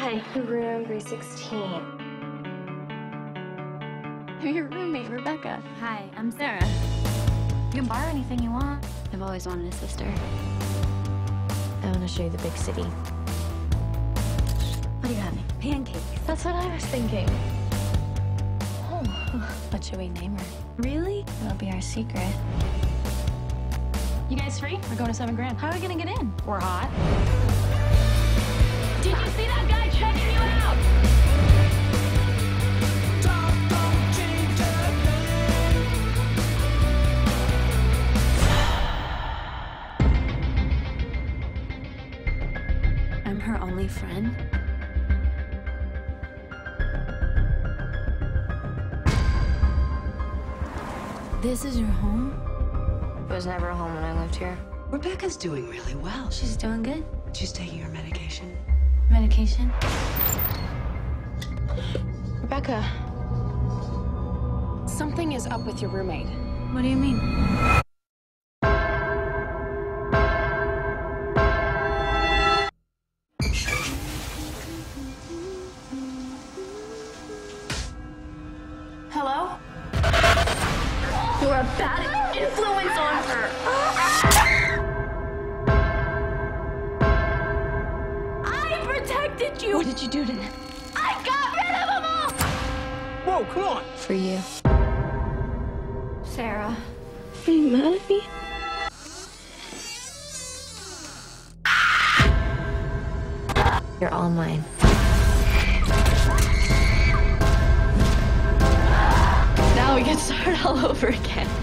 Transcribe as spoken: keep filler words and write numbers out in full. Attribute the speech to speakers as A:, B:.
A: Hi, room three sixteen.
B: I'm your roommate, Rebecca.
C: Hi, I'm Sarah. You can borrow anything you want. I've always wanted a sister.
A: I want to show you the big city.
C: What do you have me? Pancakes.
A: That's what I was thinking.
C: Oh, what should we name her?
B: Really?
C: It'll be our secret.
B: You guys free? We're going to seven grand.
C: How are we gonna get in?
B: We're hot. Did you see that guy checking you out?
C: I'm her only friend. This is your home?
A: It was never a home when I lived here.
D: Rebecca's doing really well.
C: She's doing good.
D: She's taking her medication.
C: Medication?
B: Rebecca, something is up with your roommate.
C: What do you mean?
B: Hello?
A: You're a bad influence on her.
C: I protected you! What did you do to them?
A: I got rid of them all!
E: Whoa, come on!
C: For you. Sarah.
A: Are you mad at me? You're all mine.
C: Now we can start all over again.